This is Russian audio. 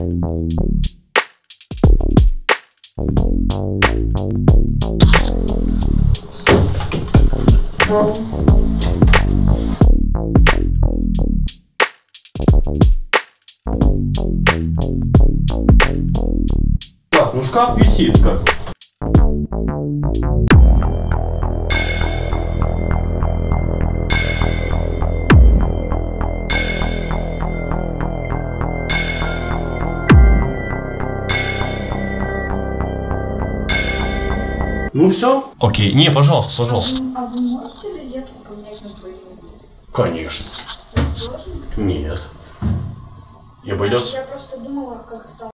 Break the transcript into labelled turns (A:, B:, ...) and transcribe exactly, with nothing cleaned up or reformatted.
A: Так, ну шкаф висит как. Ну все?
B: Окей, не, пожалуйста, пожалуйста.
C: А вы можете розетку поменять на двойную?
A: Конечно.
C: Это сложно?
A: Нет. И обойдется.
C: Я просто думала, как там.